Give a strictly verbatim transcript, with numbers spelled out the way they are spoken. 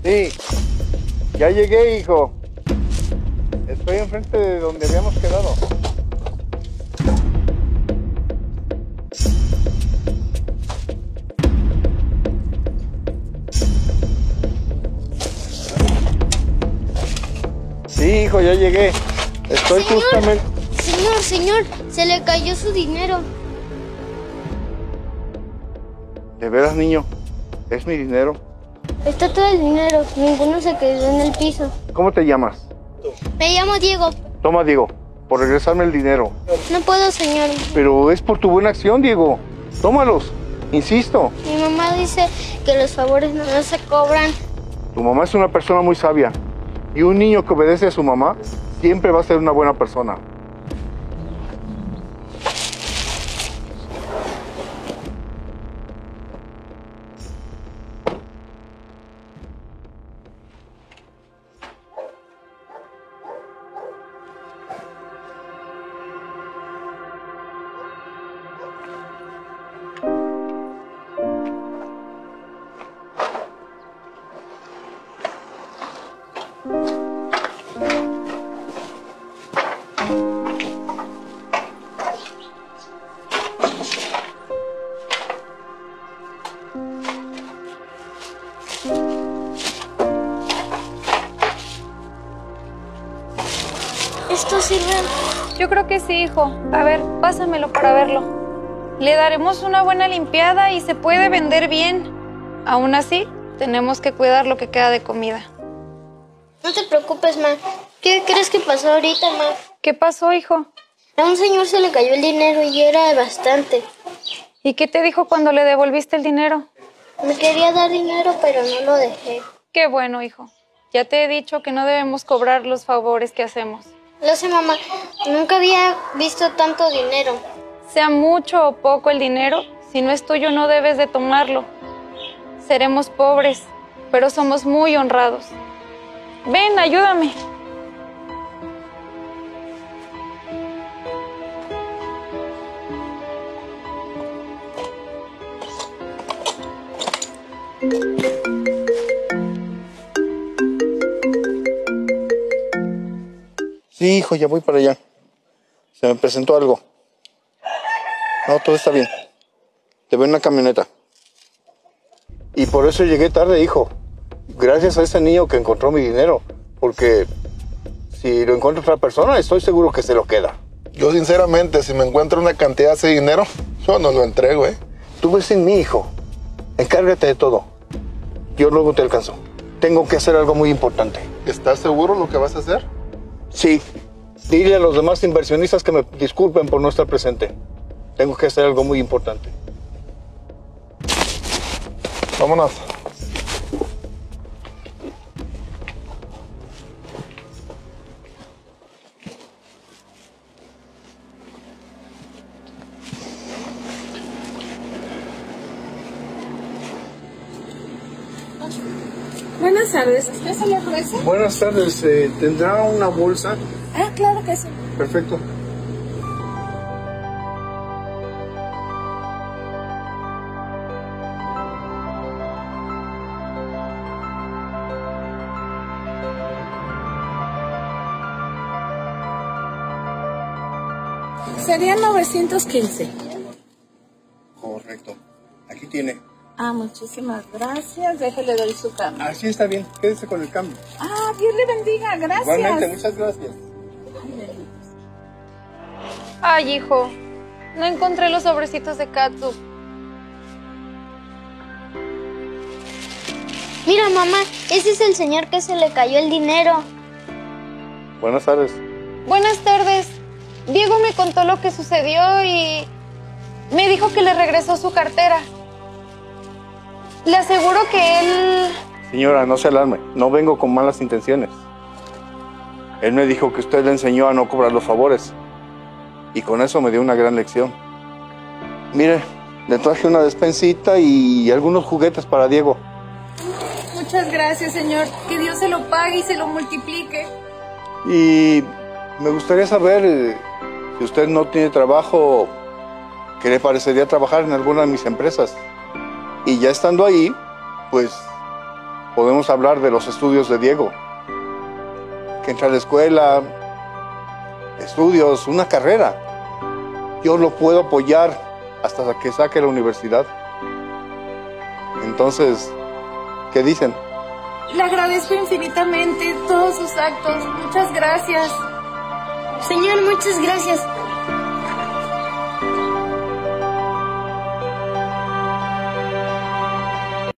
Sí, ya llegué, hijo. Estoy enfrente de donde habíamos quedado. Sí, hijo, ya llegué. Estoy Señor, justamente... Señor, señor, se le cayó su dinero. ¿De veras, niño? ¿Es mi dinero? Está todo el dinero, ninguno se quedó en el piso. ¿Cómo te llamas? Me llamo Diego. Toma, Diego, por regresarme el dinero. No puedo, señor. Pero es por tu buena acción, Diego. Tómalos, insisto. Mi mamá dice que los favores no se cobran. Tu mamá es una persona muy sabia. Y un niño que obedece a su mamá siempre va a ser una buena persona. ¿Esto sirve? Yo creo que sí, hijo. A ver, pásamelo para verlo. Le daremos una buena limpiada y se puede vender bien. Aún así, tenemos que cuidar lo que queda de comida. No te preocupes, ma. ¿Qué crees que pasó ahorita, ma? ¿Qué pasó, hijo? A un señor se le cayó el dinero y era bastante. ¿Y qué te dijo cuando le devolviste el dinero? Me quería dar dinero, pero no lo dejé. Qué bueno, hijo. Ya te he dicho que no debemos cobrar los favores que hacemos. Lo sé, mamá. Nunca había visto tanto dinero. Sea mucho o poco el dinero, si no es tuyo no debes de tomarlo. Seremos pobres, pero somos muy honrados. Ven, ayúdame. Sí, hijo, ya voy para allá. Se me presentó algo. No, todo está bien. Te veo en la camioneta. Y por eso llegué tarde, hijo. Gracias a ese niño que encontró mi dinero. Porque si lo encuentra otra persona, estoy seguro que se lo queda. Yo, sinceramente, si me encuentro una cantidad de ese dinero, yo no lo entrego, ¿eh? Tú ves en mí, hijo. Encárgate de todo. Yo luego te alcanzo. Tengo que hacer algo muy importante. ¿Estás seguro lo que vas a hacer? Sí. Dile a los demás inversionistas que me disculpen por no estar presente. Tengo que hacer algo muy importante. Vámonos. Buenas tardes, ¿usted se le ofrece? Buenas tardes. Eh, ¿Tendrá una bolsa? Ah, claro que sí. Perfecto. Serían novecientos quince. Correcto. Aquí tiene. Ah, muchísimas gracias. Déjele doy su cambio. Así está bien. Quédese con el cambio. Ah, Dios le bendiga. Gracias. Igualmente, muchas gracias. Ay, hijo, no encontré los sobrecitos de catsup. Mira, mamá, ese es el señor que se le cayó el dinero. Buenas tardes. Buenas tardes. Diego me contó lo que sucedió y me dijo que le regresó su cartera. Le aseguro que él... Señora, no se alarme. No vengo con malas intenciones. Él me dijo que usted le enseñó a no cobrar los favores. Y con eso me dio una gran lección. Mire, le traje una despensita y algunos juguetes para Diego. Muchas gracias, señor. Que Dios se lo pague y se lo multiplique. Y me gustaría saber, eh, si usted no tiene trabajo, ¿qué le parecería trabajar en alguna de mis empresas? Y ya estando ahí, pues podemos hablar de los estudios de Diego. Que entra a la escuela, estudios, una carrera. Yo lo puedo apoyar hasta que saque la universidad. Entonces, ¿qué dicen? Le agradezco infinitamente todos sus actos. Muchas gracias. Señor, muchas gracias.